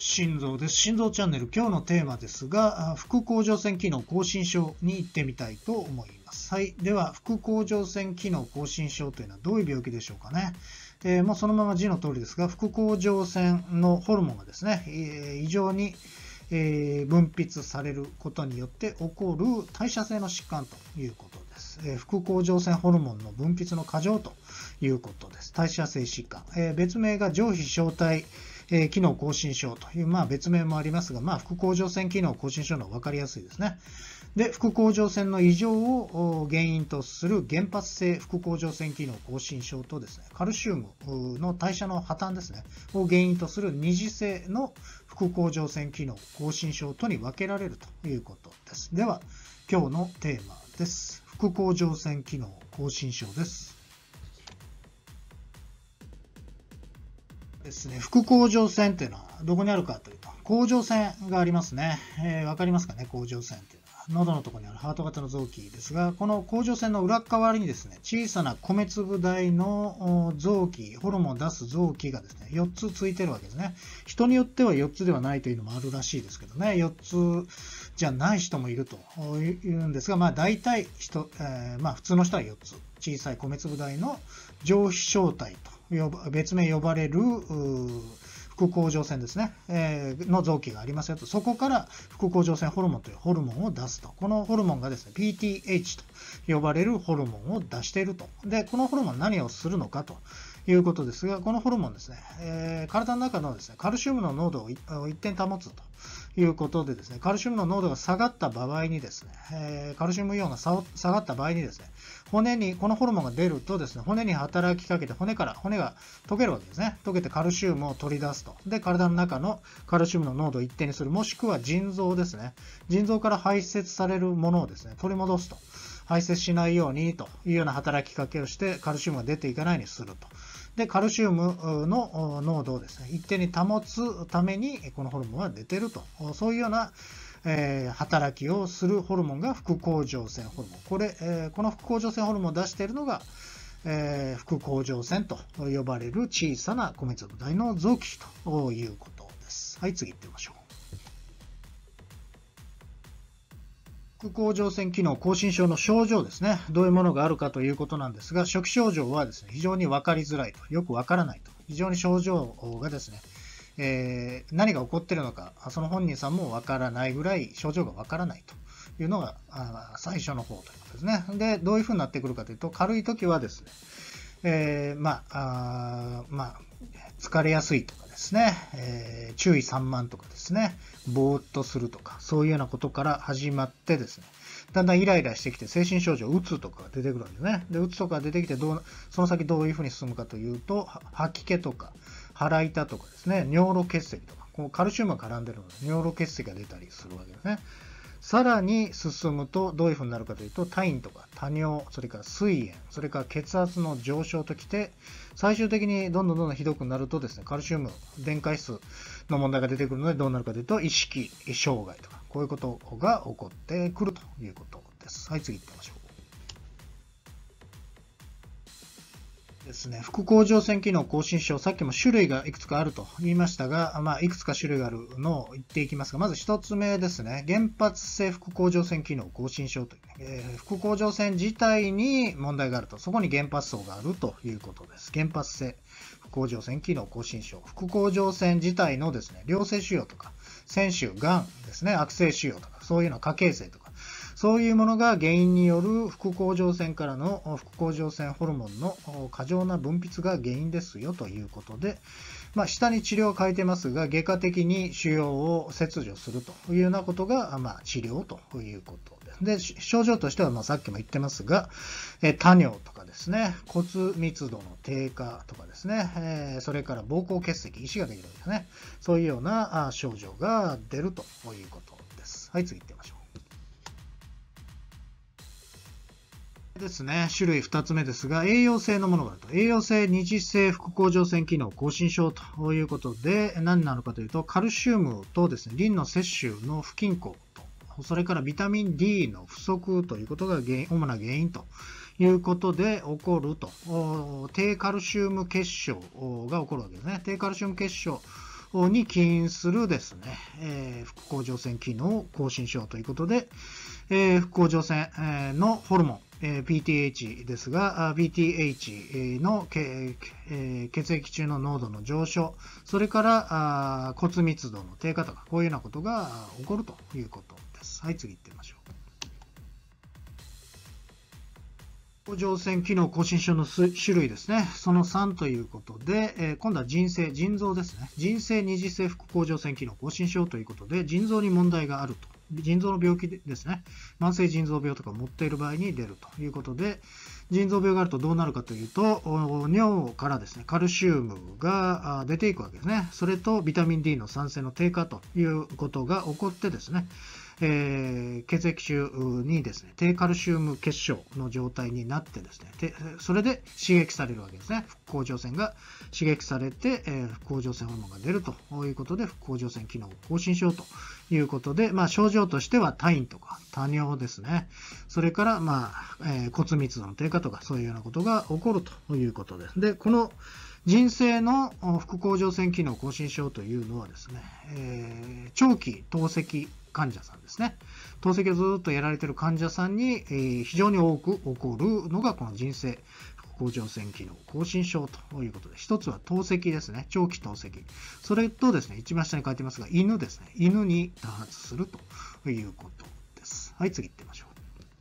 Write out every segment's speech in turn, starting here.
心臓です。心臓チャンネル、今日のテーマですが、副甲状腺機能亢進症に行ってみたいと思います。はい。では、副甲状腺機能亢進症というのはどういう病気でしょうかね。もうそのまま字の通りですが、副甲状腺のホルモンがですね、異常に分泌されることによって起こる代謝性の疾患ということです。副甲状腺ホルモンの分泌の過剰ということです。代謝性疾患。別名が上皮小体機能亢進症という、別名もありますが、副甲状腺機能亢進症の方が分かりやすいですね。で、副甲状腺の異常を原因とする原発性副甲状腺機能亢進症とですね、カルシウムの代謝の破綻ですね、を原因とする二次性の副甲状腺機能亢進症とに分けられるということです。では、今日のテーマです。副甲状腺機能亢進症です。ですね、副甲状腺というのはどこにあるかというと、甲状腺がありますね。わかりますかね、甲状腺というのは。喉のところにあるハート型の臓器ですが、この甲状腺の裏側にですね、小さな米粒大の臓器、ホルモンを出す臓器がですね、4つついてるわけですね。人によっては4つではないというのもあるらしいですけどね、4つじゃない人もいるというんですが、大体普通の人は4つ。小さい米粒大の上皮小体と別名呼ばれる副甲状腺ですね、の臓器がありますよと。そこから副甲状腺ホルモンというホルモンを出すと。このホルモンがですね、PTH と呼ばれるホルモンを出していると。で、このホルモン何をするのかということですが、このホルモンですね、体の中のですね、カルシウムの濃度を一定保つということでですね、カルシウムの濃度が下がった場合にですね、カルシウムイオンが下がった場合にですね、骨にこのホルモンが出るとですね、骨に働きかけて骨が溶けるわけですね。溶けてカルシウムを取り出すと。で、体の中のカルシウムの濃度を一定にする。もしくは腎臓ですね。腎臓から排泄されるものをですね、取り戻すと。排泄しないようにというような働きかけをしてカルシウムが出ていかないようにすると。で、カルシウムの濃度をですね、一定に保つためにこのホルモンは出ていると。そういうような働きをするホルモンが副甲状腺ホルモン。この副甲状腺ホルモンを出しているのが、副甲状腺と呼ばれる小さな米粒大の臓器ということです。はい、次行ってみましょう。副甲状腺機能亢進症の症状ですね。どういうものがあるかということなんですが、初期症状はですね、非常に分かりづらいと。よく分からないと。非常に症状がですね、何が起こっているのか、その本人さんもわからないぐらい症状がわからないというのが最初の方ということですね。で、どういうふうになってくるかというと、軽い時はですね、疲れやすいとかですね、注意散漫とかですね、ぼーっとするとか、そういうようなことから始まってですね、だんだんイライラしてきて精神症状、うつとかが出てくるんですね。で、うつとかが出てきてその先どういうふうに進むかというと、吐き気とか、腹痛とかですね、尿路結石とか、こうカルシウムが絡んでいるので、尿路結石が出たりするわけですね。さらに進むとどういうふうになるかというと、体飲とか多尿、それから膵炎、それから血圧の上昇ときて、最終的にどんどんひどくなるとですね、カルシウム、電解質の問題が出てくるのでどうなるかというと、意識障害とか、こういうことが起こってくるということです。はい、次行ってみましょう。ですね、副甲状腺機能亢進症、さっきも種類がいくつかあると言いましたが、いくつか種類があるのを言っていきますが、まず1つ目ですね、原発性副甲状腺機能亢進症という、副甲状腺自体に問題があると、そこに原発層があるということです。原発性副甲状腺機能亢進症、副甲状腺自体のですね、良性腫瘍とか、腺腫、がんですね、悪性腫瘍とか、そういうの家系性とか、そういうものが原因による副甲状腺からの副甲状腺ホルモンの過剰な分泌が原因ですよということで、下に治療を書いてますが、外科的に腫瘍を切除するというようなことが、治療ということです。で、症状としては、さっきも言ってますが、多尿とかですね、骨密度の低下とかですね、それから膀胱結石、石ができるんですね。そういうような症状が出るということです。はい、次行ってみましょう。ですね、種類2つ目ですが、栄養性のものがあると。栄養性二次性副甲状腺機能亢進症ということで、何なのかというと、カルシウムとですね、リンの摂取の不均衡と、それからビタミン D の不足ということが主な原因ということで起こると、低カルシウム結晶が起こるわけですね。低カルシウム結晶に起因するですね、副甲状腺機能亢進症ということで、副甲状腺のホルモン、PTH ですが、PTH の血液中の濃度の上昇、それから骨密度の低下とか、こういうようなことが起こるということです。はい、次行ってみましょう。甲状腺機能亢進症の種類ですね。その3ということで、今度は腎臓ですね。腎性二次性副甲状腺機能亢進症ということで、腎臓に問題があると。腎臓の病気ですね。慢性腎臓病とかを持っている場合に出るということで、腎臓病があるとどうなるかというと、尿からですね、カルシウムが出ていくわけですね。それとビタミン D の産生の低下ということが起こってですね、血液中にですね、低カルシウム結晶の状態になってですね、それで刺激されるわけですね。副甲状腺が刺激されて、副甲状腺ホルモンが出るということで、副甲状腺機能亢進症ということで、症状としては多飲とか多尿ですね。それから、骨密度の低下とか、そういうようなことが起こるということです。で、この腎性の副甲状腺機能亢進症というのはですね、長期透析患者さんですね。透析をずっとやられている患者さんに、非常に多く起こるのがこの腎性副甲状腺機能亢進症ということで、一つは透析ですね。長期透析。それとですね、一番下に書いてますが、犬ですね。犬に多発するということです。はい、次行ってみましょう。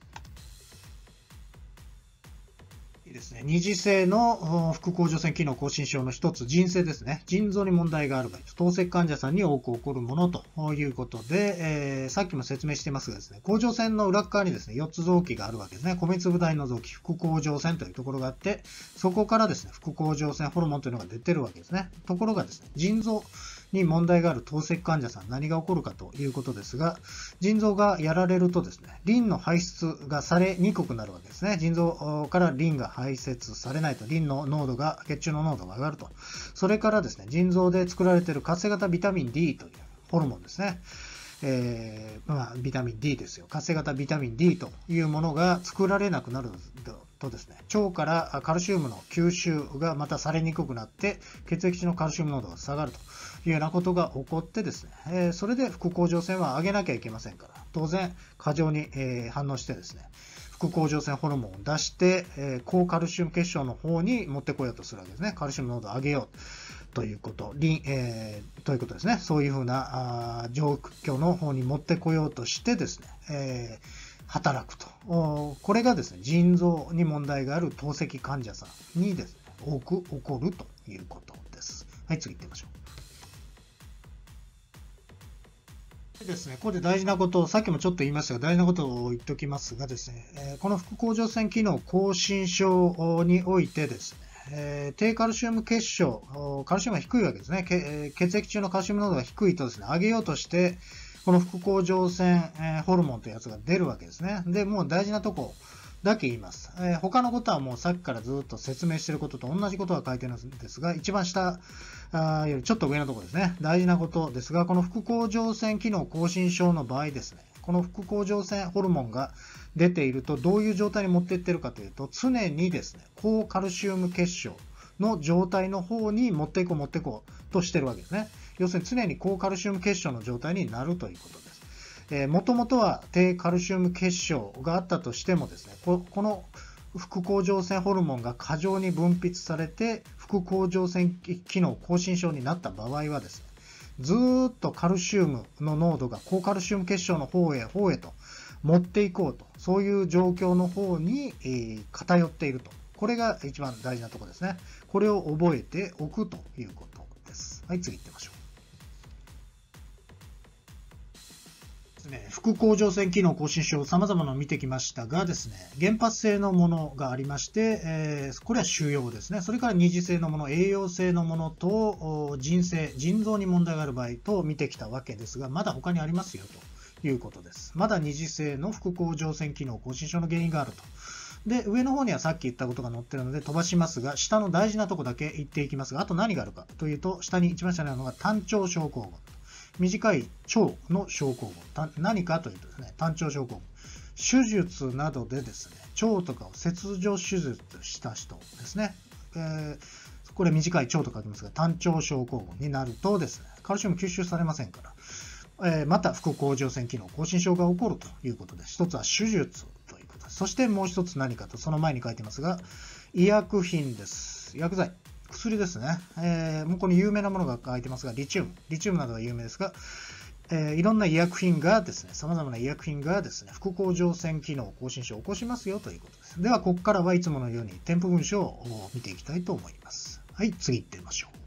ですね、二次性の副甲状腺機能亢進症の一つ、腎性ですね。腎臓に問題がある場合、透析患者さんに多く起こるものということで、さっきも説明していますがですね、甲状腺の裏側にですね、4つ臓器があるわけですね。米粒大の臓器、副甲状腺というところがあって、そこからですね、副甲状腺ホルモンというのが出てるわけですね。ところがですね、腎臓に問題がある透析患者さん、何が起こるかということですが、腎臓がやられるとですね、リンの排出がされにくくなるわけですね。腎臓からリンが排泄されないと、リンの濃度が、血中の濃度が上がると。それからですね、腎臓で作られている活性型ビタミン D というホルモンですね。ビタミン D ですよ。活性型ビタミン D というものが作られなくなるとですね、腸からカルシウムの吸収がまたされにくくなって、血液中のカルシウム濃度が下がるというようなことが起こってですね、それで副甲状腺は上げなきゃいけませんから、当然過剰に反応してですね、副甲状腺ホルモンを出して、高カルシウム結晶の方に持ってこようとするわけですね。カルシウム濃度を上げようということ、ということですね。そういうふうな状況の方に持ってこようとしてですね、働くと。これがですね、腎臓に問題がある透析患者さんにですね、多く起こるということです。はい、次行ってみましょう。ですね、ここで大事なことを、さっきもちょっと言いましたが、大事なことを言っておきますがですね、この副甲状腺機能亢進症においてですね、低カルシウム結晶、カルシウムが低いわけですね。血液中のカルシウム濃度が低いとですね、上げようとして、この副甲状腺ホルモンというやつが出るわけですね。で、もう大事なとこだけ言います。他のことはもうさっきからずっと説明していることと同じことが書いてあるんですが、一番下よりちょっと上のところですね。大事なことですが、この副甲状腺機能亢進症の場合ですね、この副甲状腺ホルモンが出ているとどういう状態に持っていっているかというと、常にですね、高カルシウム結晶の状態の方に持っていこうとしているわけですね。要するに常に高カルシウム結晶の状態になるということです。もともとは低カルシウム結晶があったとしてもですね、この副甲状腺ホルモンが過剰に分泌されて副甲状腺機能亢進症になった場合はですね、ずっとカルシウムの濃度が高カルシウム結晶の方へと持っていこうと、そういう状況の方に偏っていると。これが一番大事なところですね。これを覚えておくということです。はい、次行ってみましょう。副甲状腺機能亢進症、様々なのを見てきましたがですね、原発性のものがありまして、これは腫瘍ですね。それから二次性のもの、栄養性のものと、腎臓に問題がある場合と見てきたわけですが、まだ他にありますよということです。まだ二次性の副甲状腺機能亢進症の原因があると。で、上の方にはさっき言ったことが載ってるので飛ばしますが、下の大事なとこだけ言っていきますが、あと何があるかというと、一番下にあるのが単腸症候群。短い腸の症候群。何かというとですね、単腸症候群。手術などでですね、腸とかを切除手術した人ですね。 これ短い腸と書きますが、単腸症候群になるとですね、カルシウム吸収されませんから、また副甲状腺機能亢進症が起こるということです。一つは手術ということです。そしてもう一つ何かと、その前に書いてますが、医薬品です。薬剤。薬ですね。もうこの有名なものが書いてますが、リチウムなどが有名ですが、いろんな医薬品がですね、様々な医薬品がですね、副甲状腺機能亢進症を起こしますよということです。では、ここからはいつものように添付文書を見ていきたいと思います。はい、次行ってみましょう。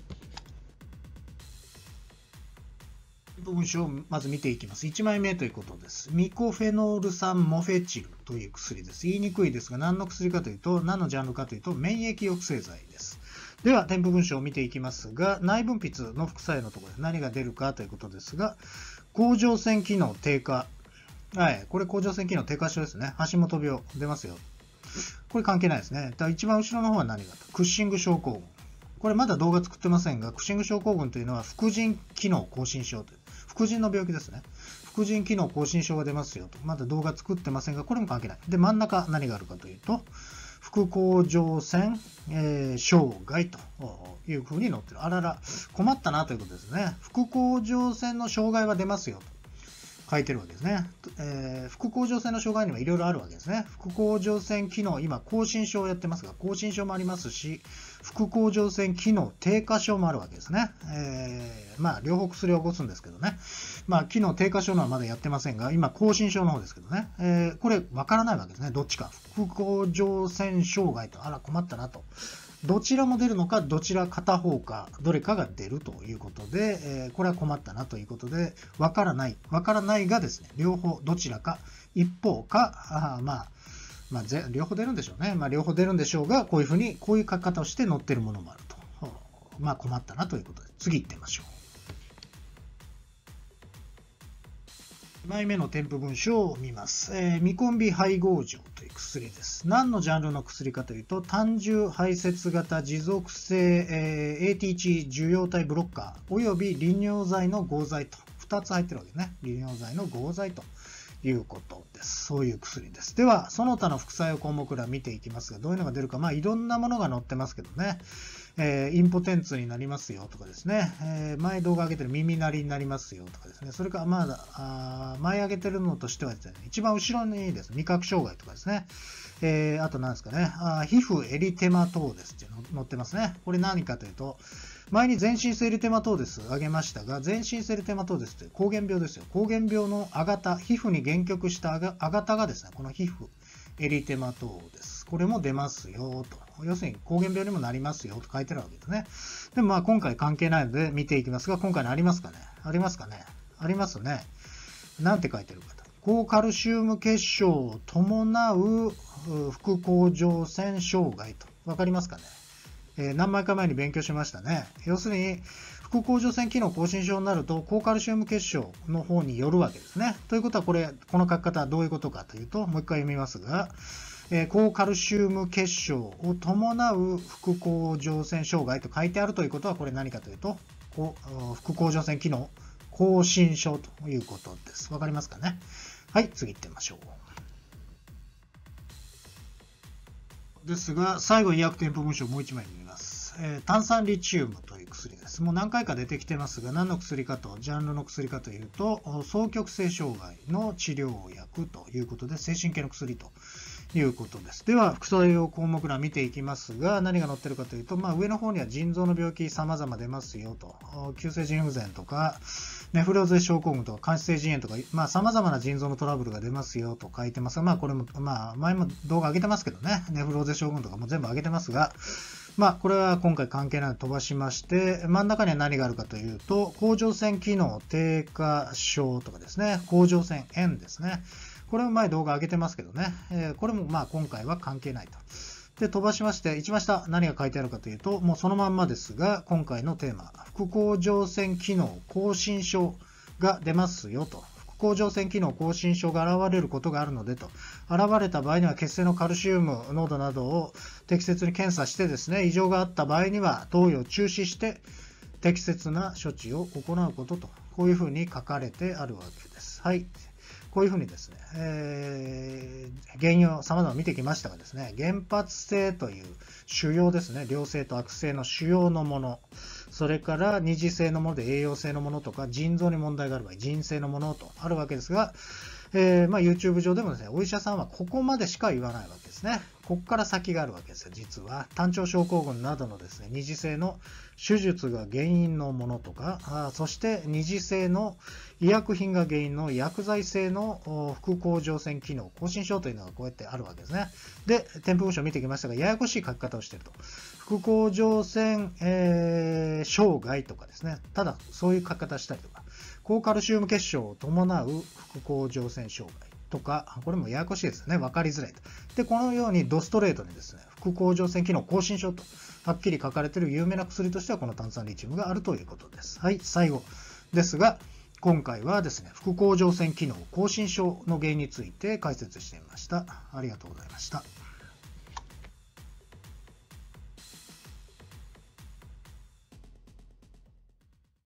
添付文書をまず見ていきます。1枚目ということです。ミコフェノール酸モフェチルという薬です。言いにくいですが、何の薬かというと、何のジャンルかというと、免疫抑制剤です。では、添付文書を見ていきますが、内分泌の副作用のところで何が出るかということですが、甲状腺機能低下。はい、これ甲状腺機能低下症ですね。橋本病出ますよ。これ関係ないですね。だから一番後ろの方は何かと。クッシング症候群。これまだ動画作ってませんが、クッシング症候群というのは副腎機能亢進症という、副腎の病気ですね。副腎機能亢進症が出ますよと。まだ動画作ってませんが、これも関係ない。で、真ん中何があるかというと、副甲状腺、障害というふうに載ってる。あらら、困ったなということですね。副甲状腺の障害は出ますよと書いてるわけですね。副甲状腺の障害にはいろいろあるわけですね。副甲状腺機能、今、亢進症をやってますが、亢進症もありますし、副甲状腺機能低下症もあるわけですね。まあ、両方薬を起こすんですけどね。まあ、機能低下症のはまだやってませんが、今、亢進症の方ですけどね。これ、わからないわけですね。どっちか。副甲状腺障害と、あら、困ったなと。どちらも出るのか、どちら片方か、どれかが出るということで、これは困ったなということで、わからないがですね、両方、どちらか、一方か、両方出るんでしょうね。まあ、両方出るんでしょうが、こういうふうに、こういう書き方をして載ってるものもあると。まあ、困ったなということで、次行ってみましょう。2枚目の添付文書を見ます。ミコンビ配合錠という薬です。何のジャンルの薬かというと、単純排泄型持続性、AT1 受容体ブロッカーおよび利尿剤の合剤と2つ入ってるわけですね。利尿剤の合剤ということです。そういう薬です。では、その他の副作用項目ら見ていきますが、どういうのが出るか、まあ、いろんなものが載ってますけどね。インポテンツになりますよとかですね。前動画上げてる耳鳴りになりますよとかですね。それからまだ、前上げてるのとしてはですね、一番後ろにですね、味覚障害とかですね。あと何ですかね。皮膚エリテマトーデスっていうの載ってますね。これ何かというと、前に全身性エリテマトーデス挙げましたが、全身性エリテマトーデスという膠原病ですよ。膠原病の亜型、皮膚に限局した亜型がですね、この皮膚エリテマトーデス。これも出ますよと。要するに膠原病にもなりますよと書いてあるわけですね。でもまあ今回関係ないので見ていきますが、今回のありますかね？ありますかね？ありますね。なんて書いてるかと。高カルシウム結晶を伴う副甲状腺障害と。わかりますかね？何枚か前に勉強しましたね。要するに、副甲状腺機能亢進症になると、高カルシウム結晶の方によるわけですね。ということは、この書き方はどういうことかというと、もう一回読みますが、高カルシウム結晶を伴う副甲状腺障害と書いてあるということは、これ何かというと、副甲状腺機能亢進症ということです。わかりますかね？はい、次行ってみましょう。ですが、最後に医薬添付文書をもう一枚見ます。炭酸リチウムという薬です。もう何回か出てきてますが、何の薬かと、ジャンルの薬かというと、双極性障害の治療薬ということで、精神系の薬ということです。では、副作用項目欄見ていきますが、何が載ってるかというと、上の方には腎臓の病気様々出ますよと、急性腎不全とか、ネフローゼ症候群とか、間質性腎炎とか、様々な腎臓のトラブルが出ますよと書いてますが、これも、前も動画上げてますけどね、ネフローゼ症候群とかも全部上げてますが、これは今回関係ないので飛ばしまして、真ん中には何があるかというと、甲状腺機能低下症とかですね、甲状腺炎ですね。これも前動画上げてますけどね、これも今回は関係ないと。で、飛ばしまして、一番下何が書いてあるかというと、もうそのまんまですが、今回のテーマ、副甲状腺機能亢進症が出ますよと。副甲状腺機能亢進症が現れることがあるのでと。現れた場合には血清のカルシウム濃度などを適切に検査してですね、異常があった場合には投与を中止して適切な処置を行うことと。こういうふうに書かれてあるわけです。はい。 こういうふうにですね、原因を様々見てきましたがですね、原発性という腫瘍ですね、良性と悪性の腫瘍のもの、それから二次性のもので栄養性のものとか、腎臓に問題がある場合、腎性のものとあるわけですが、YouTube 上でもですね、お医者さんはここまでしか言わないわけですね。ここから先があるわけですよ、実は。単腸症候群などのですね、二次性の手術が原因のものとか、そして二次性の医薬品が原因の薬剤性の副甲状腺機能亢進症というのがこうやってあるわけですね。で、添付文書を見てきましたが、ややこしい書き方をしていると。副甲状腺、障害とかですね、ただそういう書き方したりとか、高カルシウム結晶を伴う副甲状腺障害とか、これもややこしいですよね。分かりづらいと。で、このようにドストレートにですね、副甲状腺機能亢進症とはっきり書かれている有名な薬としてはこの炭酸リチウムがあるということです。はい、最後ですが、今回はですね、副甲状腺機能亢進症の原因について解説してみました。ありがとうございました。